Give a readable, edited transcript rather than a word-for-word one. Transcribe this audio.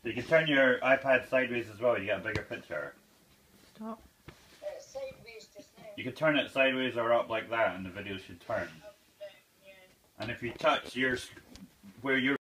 So you can turn your iPad sideways as well, you get a bigger picture. Stop. Sideways just now. You can turn it sideways or up like that and the video should turn. And if you touch where your